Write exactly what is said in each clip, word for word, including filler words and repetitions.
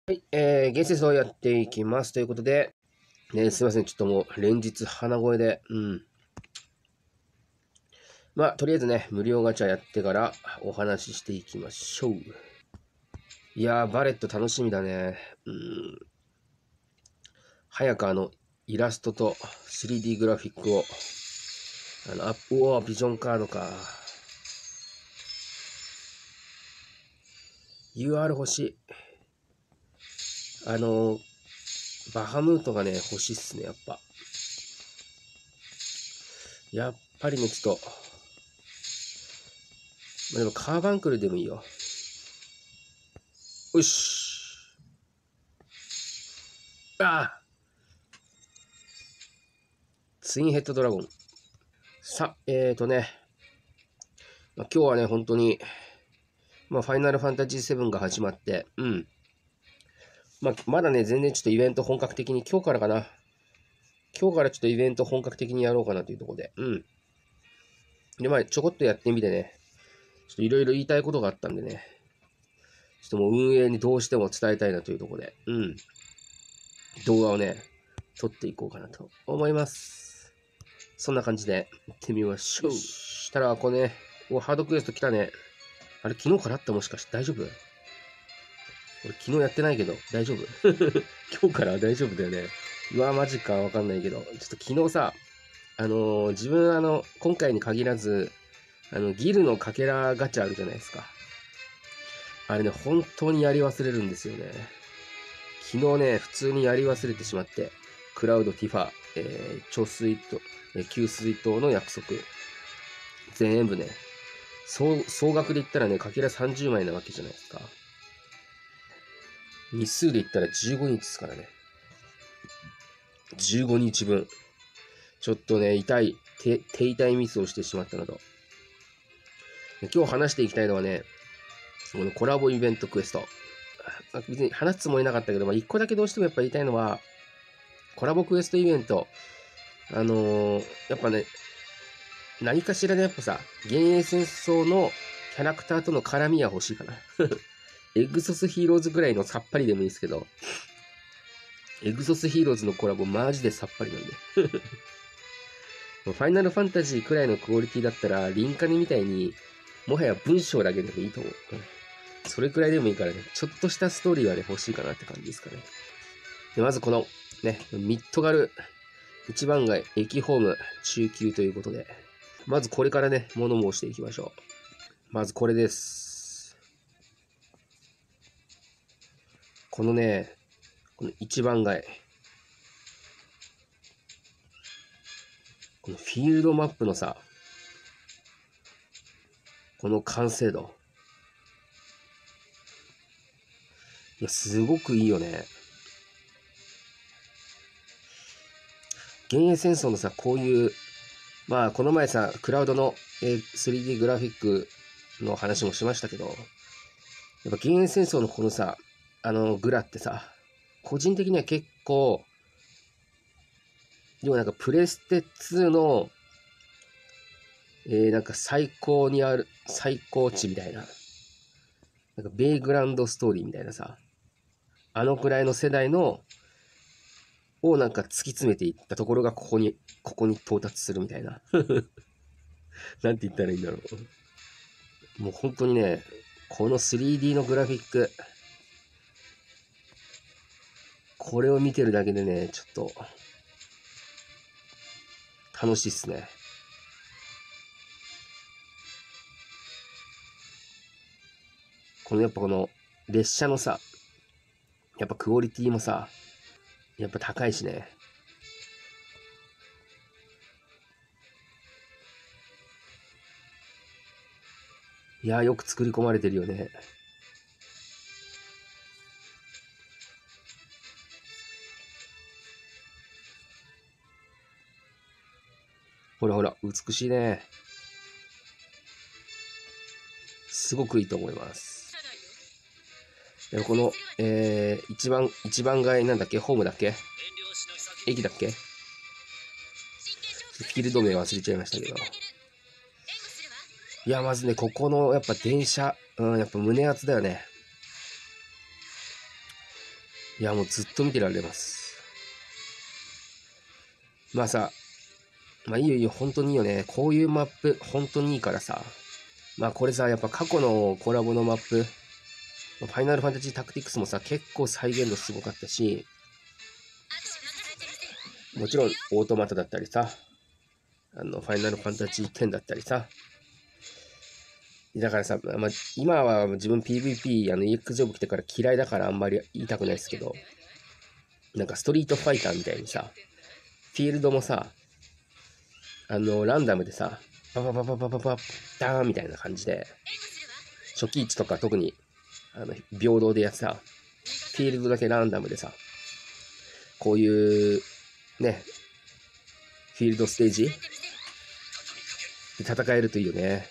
はい、えー、ゲストをやっていきます。ということで、ね、すいません。ちょっともう連日鼻声で、うん。まあ、とりあえずね、無料ガチャやってからお話ししていきましょう。いやー、バレット楽しみだね。うん。早くあの、イラストと スリーディー グラフィックを、あの、アップ、うおー、ビジョンカードか。ユーアール 欲しい。あの、バハムートがね、欲しいっすね、やっぱ。やっぱりね、ちょっと、まあ、でもカーバンクルでもいいよ。よし。ああツインヘッドドラゴン。さ、えーとね、まあ、今日はね、本当に、まあ、ファイナルファンタジーセブンが始まって、うん。まあ、まだね、全然ちょっとイベント本格的に、今日からかな。今日からちょっとイベント本格的にやろうかなというところで、うん。で、まあ、ちょこっとやってみてね、ちょっといろいろ言いたいことがあったんでね、ちょっともう運営にどうしても伝えたいなというところで、うん。動画をね、撮っていこうかなと思います。そんな感じで、行ってみましょう。したら、これね、お、ハードクエスト来たね。あれ、昨日からあったもしかして大丈夫？俺、昨日やってないけど、大丈夫？今日から大丈夫だよね。うわ、マジか、わかんないけど。ちょっと昨日さ、あのー、自分、あの、今回に限らず、あの、ギルのかけらガチャあるじゃないですか。あれね、本当にやり忘れるんですよね。昨日ね、普通にやり忘れてしまって、クラウドティファ、えー、貯水と、えー、給水塔の約束。全部ね、総、総額で言ったらね、かけらさんじゅうまいなわけじゃないですか。日数で言ったらじゅうごにちですからね。じゅうごにちぶん。ちょっとね、痛い、手、手痛いミスをしてしまったなと。今日話していきたいのはね、このコラボイベントクエスト。別に話すつもりなかったけど、まあ、一個だけどうしてもやっぱ言いたいのは、コラボクエストイベント、あのー、やっぱね、何かしらでやっぱさ、幻影戦争のキャラクターとの絡みは欲しいかな。エグソスヒーローズぐらいのさっぱりでもいいですけど、エグソスヒーローズのコラボマジでさっぱりなんで。ファイナルファンタジーくらいのクオリティだったら、リンカネみたいに、もはや文章だけでもいいと思う。それくらいでもいいからね、ちょっとしたストーリーはね、欲しいかなって感じですかね。でまずこの、ね、ミッドガル一番街駅ホーム中級ということで、まずこれからね、物申していきましょう。まずこれです。このね、この一番街。このフィールドマップのさ、この完成度。いや、すごくいいよね。幻影戦争のさ、こういう、まあ、この前さ、クラウドの スリーディー グラフィックの話もしましたけど、やっぱ幻影戦争のこのさ、あの、グラってさ、個人的には結構、でもなんかプレステツーの、えー、なんか最高にある、最高値みたいな、なんかベイグランドストーリーみたいなさ、あのくらいの世代の、をなんか突き詰めていったところがここに、ここに到達するみたいな。なんて言ったらいいんだろう。もう本当にね、この スリーディー のグラフィック、これを見てるだけでね、ちょっと、楽しいっすね。このやっぱこの列車のさ、やっぱクオリティもさ、やっぱ高いしね。いやー、よく作り込まれてるよね。ほらほら、美しいね。すごくいいと思います。でもこの、えー、一番、一番街なんだっけ？ホームだっけ？駅だっけ？フィールド名忘れちゃいましたけど。いや、まずね、ここの、やっぱ電車、うん、やっぱ胸熱だよね。 いや、もうずっと見てられます。まあさ、まあいいよいいよ、本当にいいよね。こういうマップ、本当にいいからさ。まあこれさ、やっぱ過去のコラボのマップ、ファイナルファンタジータクティクスもさ、結構再現度すごかったし、もちろんオートマタだったりさ、あの、ファイナルファンタジーテンだったりさ、だからさ、まあ、今は自分 ピーブイピー、あの、イーエックス ジョブ来てから嫌いだからあんまり言いたくないですけど、なんかストリートファイターみたいにさ、フィールドもさ、あの、ランダムでさ、パパパパパパパダーンみたいな感じで、初期位置とか特に、あの、平等でやってさ、フィールドだけランダムでさ、こういう、ね、フィールドステージで戦えるといいよね。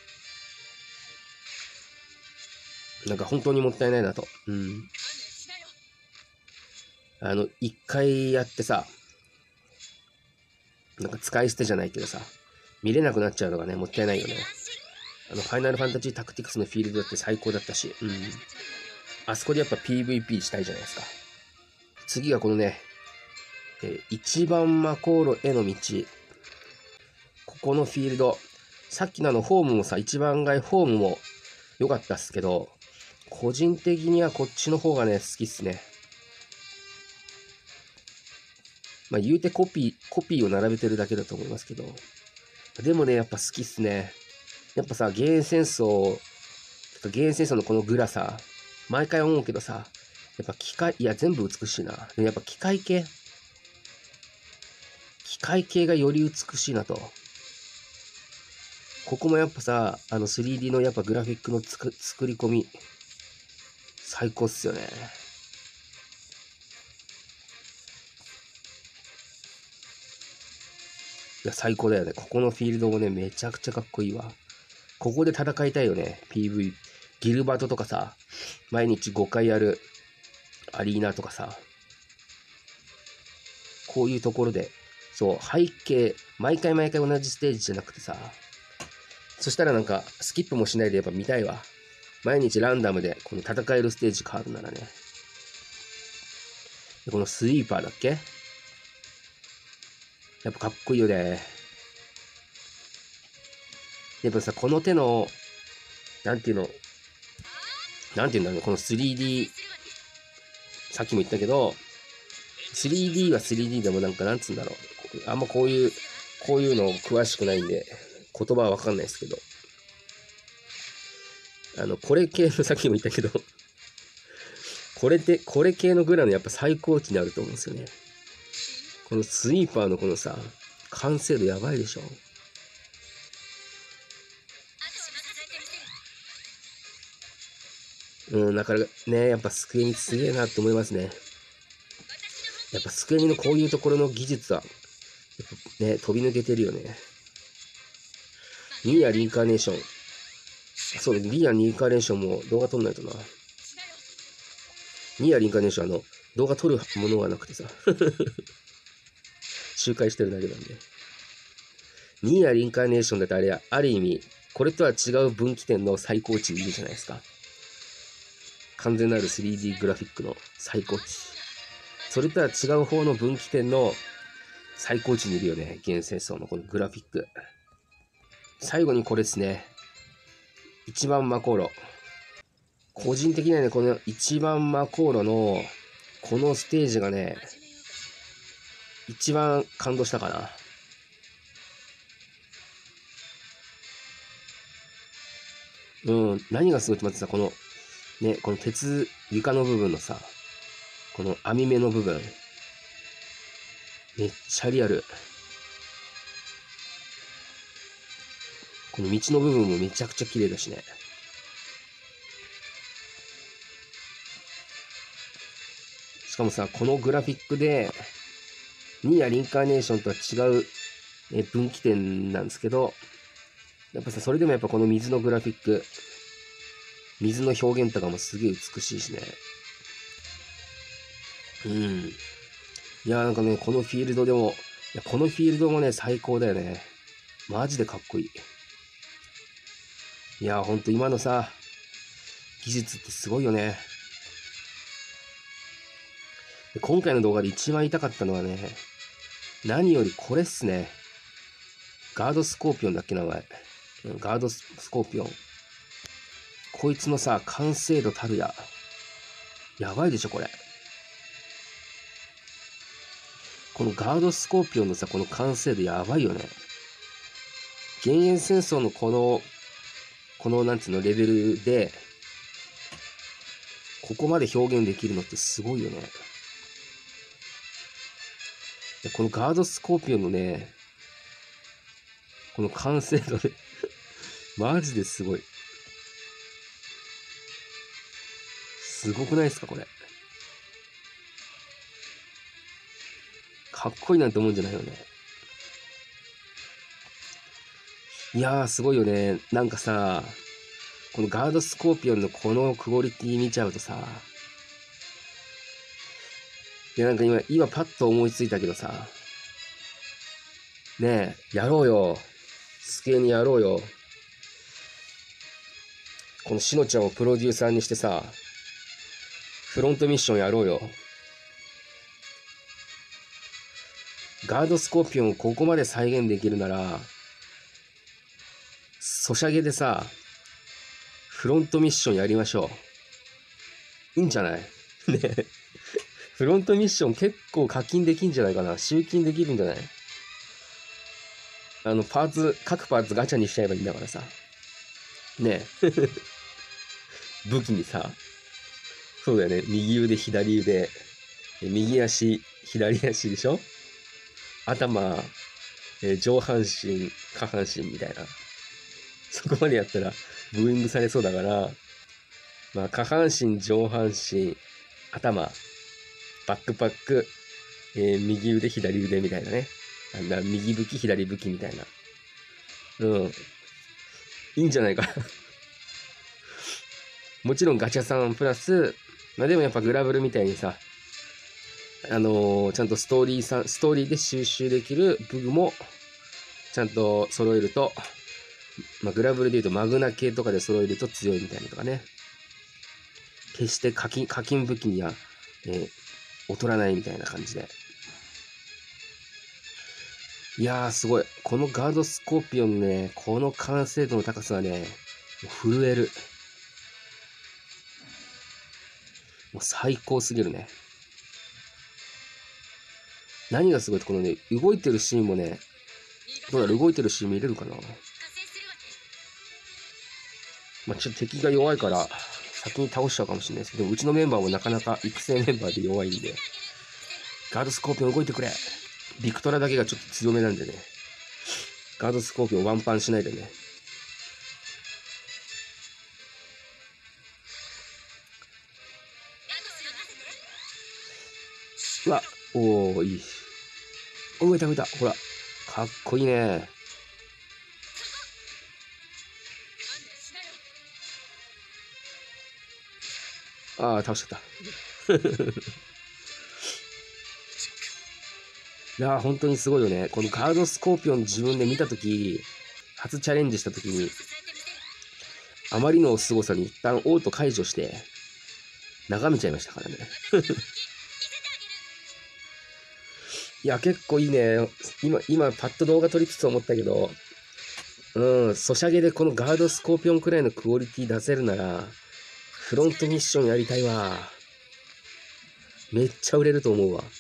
なんか本当にもったいないなと。うん。あの、一回やってさ、なんか使い捨てじゃないけどさ、見れなくなっちゃうのがね、もったいないよね。あの、ファイナルファンタジータクティクスのフィールドだって最高だったし、うん。あそこでやっぱ ピーブイピー したいじゃないですか。次がこのね、えー、一番魔航路への道。ここのフィールド。さっきのあの、ホームもさ、一番街ホームも良かったっすけど、個人的にはこっちの方がね、好きっすね。まあ言うてコピー、コピーを並べてるだけだと思いますけど。でもね、やっぱ好きっすね。やっぱさ、ゲー戦争、ゲー戦争のこのグラさ、毎回思うけどさ、やっぱ機械、いや全部美しいな。でもやっぱ機械系機械系がより美しいなと。ここもやっぱさ、あの スリーディー のやっぱグラフィックのつく作り込み、最高っすよね。いや、最高だよね。ここのフィールドもね、めちゃくちゃかっこいいわ。ここで戦いたいよね。ピーブイ。ギルバトとかさ、毎日ごかいやるアリーナとかさ、こういうところで、そう、背景、毎回毎回同じステージじゃなくてさ、そしたらなんか、スキップもしないでやっぱ見たいわ。毎日ランダムで、この戦えるステージ変わるならね。でこのスイーパーだっけ？やっぱかっこいいよね。やっぱさ、この手の、なんていうの、なんていうんだろうね、この スリーディー、さっきも言ったけど、スリーディー は スリーディー でもなんか、なんつうんだろう。あんまこういう、こういうの詳しくないんで、言葉はわかんないですけど。あの、これ系の、さっきも言ったけど、これって、これ系のグラのやっぱ最高値になると思うんですよね。このスイーパーのこのさ、完成度やばいでしょ。うん、だからね、やっぱスクエニすげえなって思いますね。やっぱスクエニのこういうところの技術は、ね、飛び抜けてるよね。ニーアリンカーネーション。そうね、ニーアリンカーネーションも動画撮んないとな。ニーアリンカーネーションあの、動画撮るものがなくてさ。周回してるだけなんで。ニーアリンカーネーションだってあれや、ある意味、これとは違う分岐点の最高値にいるじゃないですか。完全なる スリーディー グラフィックの最高値。それとは違う方の分岐点の最高値にいるよね。現戦争のこのグラフィック。最後にこれですね。一番魔航路。個人的にはね、この一番魔航路のこのステージがね、一番感動したかな。うん、何がすごいってまってさ、この、ね、この鉄、床の部分のさ、この網目の部分。めっちゃリアル。この道の部分もめちゃくちゃ綺麗だしね。しかもさ、このグラフィックで、ニーアリンカーネーションとは違う、え分岐点なんですけど、やっぱさ、それでもやっぱこの水のグラフィック、水の表現とかもすげえ美しいしね。うん。いやーなんかね、このフィールドでも、いやこのフィールドもね、最高だよね。マジでかっこいい。いやーほんと今のさ、技術ってすごいよね。 で今回の動画で一番言いたかったのはね、何よりこれっすね。ガードスコーピオンだっけ名前。ガードスコーピオン。こいつのさ、完成度たるや。やばいでしょ、これ。このガードスコーピオンのさ、この完成度やばいよね。幻影戦争のこの、このなんつうのレベルで、ここまで表現できるのってすごいよね。このガードスコーピオンのね、この完成度ね、マジですごい。すごくないですか、これ。かっこいいなんて思うんじゃないよね。いやー、すごいよね。なんかさ、このガードスコーピオンのこのクオリティ見ちゃうとさ、いや、なんか今、今パッと思いついたけどさ、ねえ、やろうよ。スケにやろうよ。このしのちゃんをプロデューサーにしてさ、フロントミッションやろうよ。ガードスコーピオンをここまで再現できるなら、ソシャゲでさ、フロントミッションやりましょう。いいんじゃないね。フロントミッション結構課金できんじゃないかな。集金できるんじゃない？あの、パーツ、各パーツガチャにしちゃえばいいんだからさ。ねえ。武器にさ、そうだよね。右腕、左腕、右足、左足でしょ？頭、えー上半身、下半身みたいな。そこまでやったらブーイングされそうだから、まあ、下半身、上半身、頭、バックパック、えー右腕、左腕みたいなね。あんな右武器、左武器みたいな。うん。いいんじゃないかな。もちろんガチャさんプラス、まあでもやっぱグラブルみたいにさ、あのーちゃんとストーリーさん、ストーリーで収集できる武具も、ちゃんと揃えると、まあグラブルで言うとマグナ系とかで揃えると強いみたいなとかね。決して課金、課金武器には、えー劣らないみたいな感じで。いやー、すごい。このガードスコーピオンね、この完成度の高さはね、もう震える。もう最高すぎるね。何がすごいって、このね、動いてるシーンもね、どうだろう、動いてるシーン見れるかな。まあ、ちょっと敵が弱いから、先に倒しちゃうかもしれないですけど、うちのメンバーもなかなか育成メンバーで弱いんで、ガードスコーピオン動いてくれ。ビクトラだけがちょっと強めなんでね。ガードスコーピオンワンパンしないでね。うわ、おー、いい。動いた動いた。ほら、かっこいいね。ああ、倒しちゃった。いやー、本当にすごいよね。このガードスコーピオン自分で見たとき、初チャレンジしたときに、あまりの凄さに一旦オート解除して、眺めちゃいましたからね。いや、結構いいね。今、今、パッと動画撮りつつ思ったけど、うん、ソシャゲでこのガードスコーピオンくらいのクオリティ出せるなら、フロントミッションやりたいわ。めっちゃ売れると思うわ。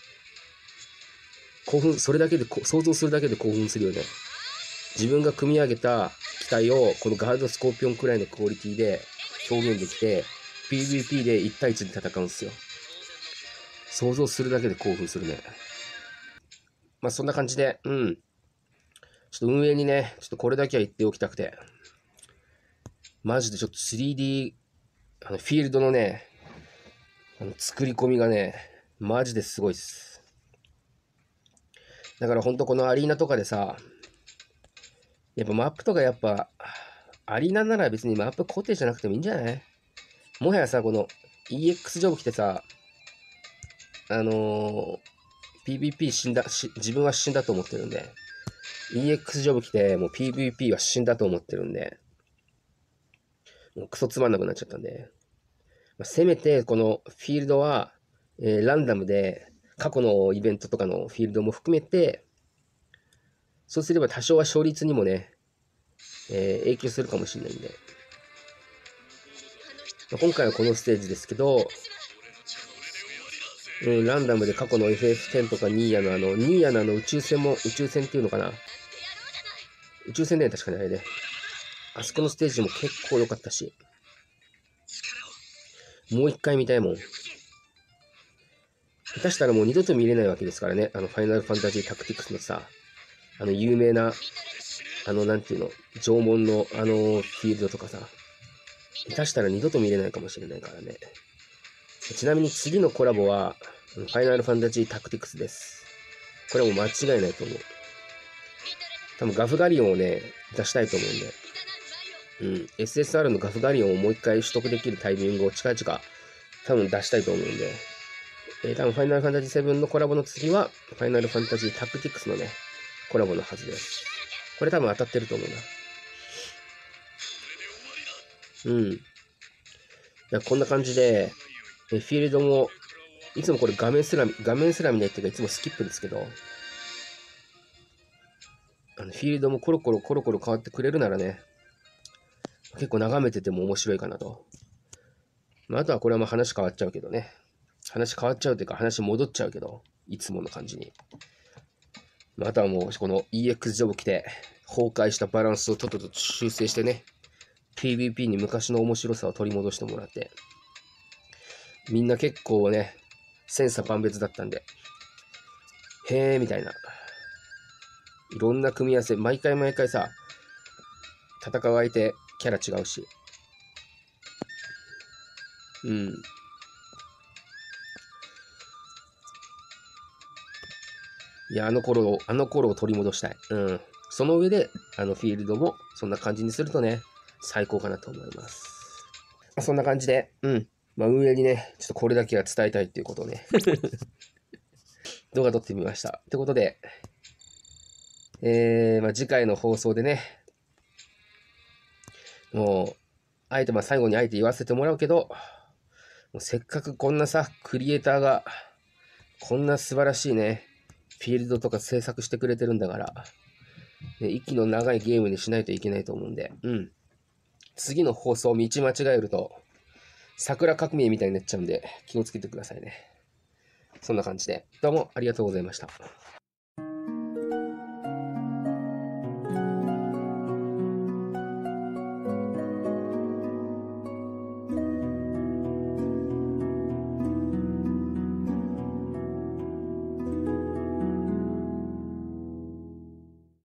興奮、それだけで、想像するだけで興奮するよね。自分が組み上げた機体を、このガードスコーピオンくらいのクオリティで表現できて、ピーブイピー でいち対いちで戦うんですよ。想像するだけで興奮するね。まあそんな感じで、うん。ちょっと運営にね、ちょっとこれだけは言っておきたくて。マジでちょっと スリーディー、あの、フィールドのね、あの作り込みがね、マジですごいっす。だからほんとこのアリーナとかでさ、やっぱマップとかやっぱ、アリーナなら別にマップ固定じゃなくてもいいんじゃない？もはやさ、この イーエックス ジョブ来てさ、あのー、ピーブイピー 死んだし、自分は死んだと思ってるんで、イーエックス ジョブ来て、もう ピーブイピー は死んだと思ってるんで、もうクソつまんなくなっちゃったんで、まあ、せめてこのフィールドはえーランダムで過去のイベントとかのフィールドも含めて、そうすれば多少は勝率にもね、えー影響するかもしれないんで。まあ、今回はこのステージですけど、うん、ランダムで過去の エフエフテン とかニーヤのあの、ニーヤのあの宇宙船も、宇宙船っていうのかな。宇宙船だよ、確かにあれで。あそこのステージも結構良かったし。もう一回見たいもん。下手したらもう二度と見れないわけですからね。あの、ファイナルファンタジータクティクスのさ、あの、有名な、あの、なんていうの、縄文のあの、フィールドとかさ、下手したら二度と見れないかもしれないからね。ちなみに次のコラボは、ファイナルファンタジータクティクスです。これはもう間違いないと思う。多分ガフガリオンをね、出したいと思うんで。うん。エスエスアール のガフガリオンをもう一回取得できるタイミングを近々多分出したいと思うんで。えー、多分ファイナルファンタジーセブンのコラボの次は、ファイナルファンタジータクティクスのね、コラボのはずです。これ多分当たってると思うな。うん。いやこんな感じで、えフィールドも、いつもこれ画面すら、画面すら見ないっていうか、いつもスキップですけど、あのフィールドもコロコロコロコロ変わってくれるならね、結構眺めてても面白いかなと。まあ、あとはこれはまあ話変わっちゃうけどね。話変わっちゃうというか話戻っちゃうけど、いつもの感じに。まあ、あとはもうこの イーエックス ジョブ来て崩壊したバランスをとっとと修正してね、ピーブイピー に昔の面白さを取り戻してもらって、みんな結構ね、千差万別だったんで、へーみたいな。いろんな組み合わせ、毎回毎回さ、戦う相手、キャラ違うし。うん。いや、あの頃を、あの頃を取り戻したい。うん。その上で、あのフィールドもそんな感じにするとね、最高かなと思います。まあ、そんな感じで、うん。まあ、運営にね、ちょっとこれだけは伝えたいっていうことをね、動画撮ってみました。ってことで、えー、まあ、次回の放送でね、もう、あえてまあ最後にあえて言わせてもらうけど、もうせっかくこんなさ、クリエイターが、こんな素晴らしいね、フィールドとか制作してくれてるんだから、ね、息の長いゲームにしないといけないと思うんで、うん。次の放送道間違えると、桜革命みたいになっちゃうんで、気をつけてくださいね。そんな感じで、どうもありがとうございました。